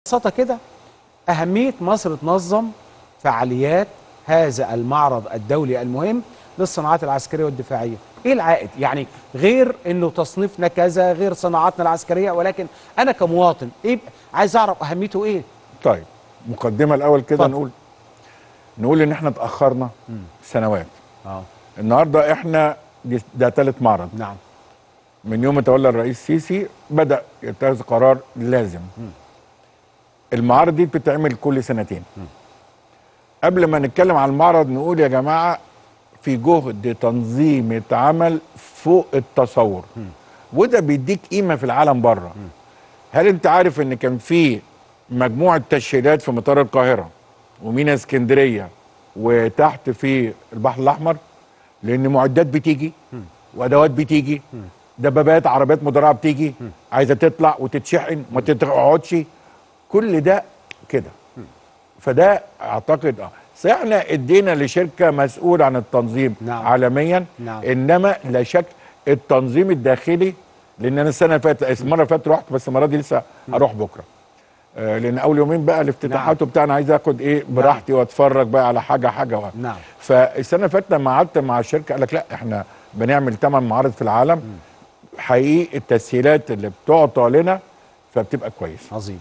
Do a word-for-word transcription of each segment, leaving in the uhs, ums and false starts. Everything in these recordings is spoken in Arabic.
ببساطة كده أهمية مصر تنظم فعاليات هذا المعرض الدولي المهم للصناعات العسكرية والدفاعية. إيه العائد؟ يعني غير إنه تصنيفنا كذا، غير صناعاتنا العسكرية، ولكن أنا كمواطن إيه عايز أعرف أهميته إيه؟ طيب مقدمة الأول كده اتفضل. نقول نقول إن إحنا اتأخرنا مم. سنوات. اه النهارده إحنا دي- ده ثالث معرض. نعم. من يوم ما تولى الرئيس السيسي بدأ يتخذ قرار لازم. مم. المعارض دي بتتعمل كل سنتين. مم. قبل ما نتكلم عن المعرض نقول يا جماعة في جهد تنظيم اتعمل فوق التصور. مم. وده بيديك قيمة في العالم بره. مم. هل انت عارف ان كان في مجموعة تشهيرات في مطار القاهرة ومينا اسكندرية وتحت في البحر الأحمر؟ لأن معدات بتيجي مم. وأدوات بتيجي، مم. دبابات، عربيات مدرعة بتيجي مم. عايزة تطلع وتتشحن وما تقعدش، كل ده كده. فده أعتقد اه صحيح احنا ادينا لشركة مسؤولة عن التنظيم نعم. عالميا. نعم. إنما لا شك التنظيم الداخلي، لأن أنا السنة اللي فاتت المرة اللي فاتت رحت، بس المرة دي لسه هروح بكرة. آه لان اول يومين بقى الافتتاحات وبتاع انا عايز اخد ايه براحتي واتفرج بقى على حاجه حاجه واحد. نعم. فالسنه اللي فاتت لما قعدت مع الشركه قال لك لا احنا بنعمل ثمان معارض في العالم. م. حقيقي التسهيلات اللي بتعطى لنا فبتبقى كويس. عظيم.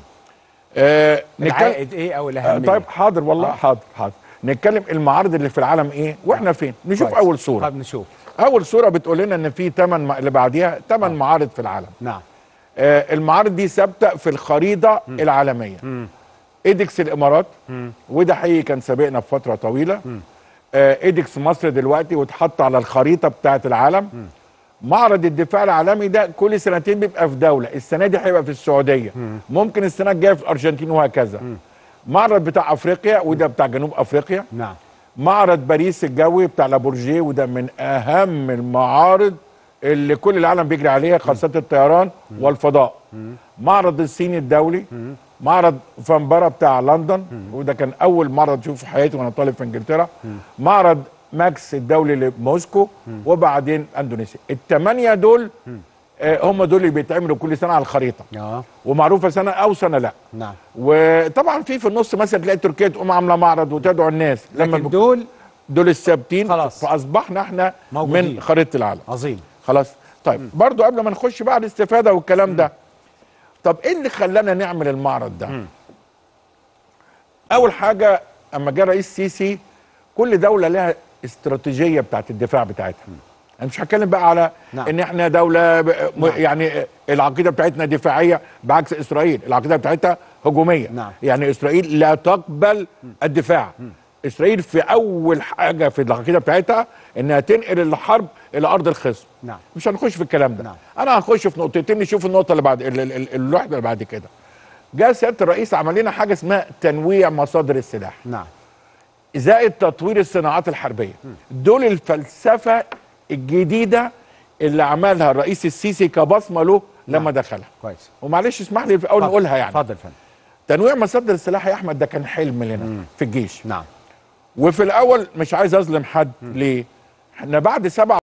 آه العائد ايه او الاهميه؟ آه طيب حاضر والله. آه. حاضر حاضر نتكلم المعارض اللي في العالم ايه واحنا آه. فين. نشوف كويس. اول صوره. طب نشوف اول صوره بتقول لنا ان في ثمان اللي بعديها ثمان آه. معارض في العالم. نعم. آه المعارض دي ثابته في الخريطه م. العالميه. م. ايدكس الامارات، مم. وده حقيقي كان سابقنا بفتره طويله. آه ايدكس مصر دلوقتي واتحط على الخريطه بتاعه العالم. مم. معرض الدفاع العالمي ده كل سنتين بيبقى في دوله، السنه دي هيبقى في السعوديه، مم. ممكن السنه الجايه في الارجنتين وهكذا. مم. معرض بتاع افريقيا وده بتاع جنوب افريقيا. نعم. معرض باريس الجوي بتاع لابورجيه وده من اهم المعارض اللي كل العالم بيجري عليها، خاصه الطيران مم. والفضاء. مم. معرض الصيني الدولي. مم. معرض فانبرا بتاع لندن، مم. وده كان اول مره اشوفه في حياتي وانا طالب في انجلترا. مم. معرض ماكس الدولي لموسكو، مم. وبعدين اندونيسيا. الثمانيه دول آه هم دول اللي بيتعملوا كل سنه على الخريطه. اه ومعروفه سنه او سنه لا. نعم. وطبعا في في النص مثلا تلاقي تركيا تقوم عامله معرض وتدعو الناس، لما لكن دول دول الثابتين خلاص فاصبحنا احنا موجودين من خريطه العالم. عظيم. خلاص. طيب مم. برضو قبل ما نخش بقى على الاستفاده والكلام مم. ده، طب ايه اللي خلانا نعمل المعرض ده؟ مم. اول حاجه اما جه رئيس سيسي كل دوله لها استراتيجيه بتاعت الدفاع بتاعتها. مم. انا مش هتكلم بقى على نعم. ان احنا دوله نعم. يعني العقيده بتاعتنا دفاعيه بعكس اسرائيل، العقيده بتاعتها هجوميه. نعم. يعني اسرائيل لا تقبل مم. الدفاع. مم. اسرائيل في اول حاجه في العقيده بتاعتها انها تنقل الحرب الى ارض الخصم. نعم. مش هنخش في الكلام ده. نعم. انا هنخش في نقطتين نشوف النقطه اللي بعد الوحده اللي بعد كده. جاء سياده الرئيس عمل لنا حاجه اسمها تنويع مصادر السلاح. نعم. زائد تطوير الصناعات الحربيه. م. دول الفلسفه الجديده اللي عملها الرئيس السيسي كبصمه له لما نعم. دخلها. كويس. ومعلش اسمح لي في اول نقولها يعني. اتفضل فندم. تنويع مصادر السلاح يا احمد ده كان حلم لنا م. في الجيش. نعم. وفي الاول مش عايز اظلم حد. م. ليه؟ احنا بعد سبعة